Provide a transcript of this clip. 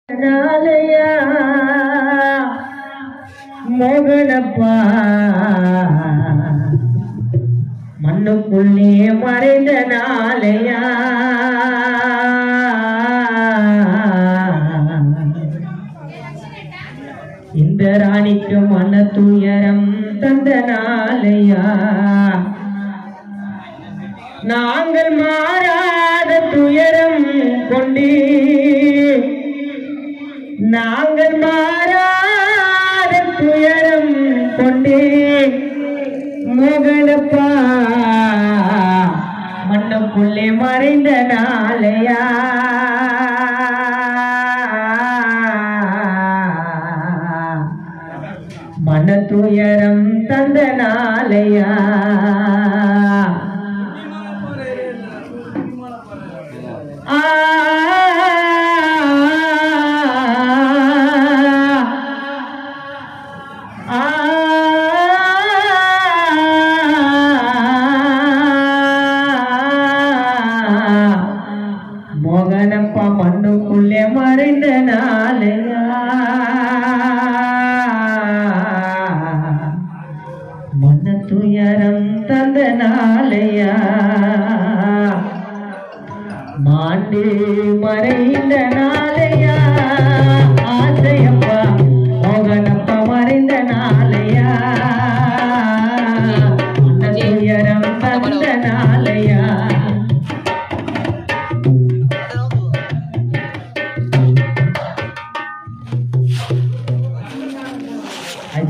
நாளையா மோகனப்பா மண்ணுக்குள்ளே மறைந்த நாளையா இந்த ராணிக்கு மன துயரம் தந்த நாளையா நாங்கள் மாறாத துயரம் கொண்டே நாங்கள் மாறாத துயரம் கொண்டே மோகனப்பா மண்ணுக்குள்ளே மறைந்த நாளையா மன துயரம் தந்த நாளையா மோகனப்பா மண்ணுக்குள்ளே மறைந்த நாளையா மன துயரம் தந்த நாளையா மாண்டு மறைந்த நாளையா ஆசையப்பா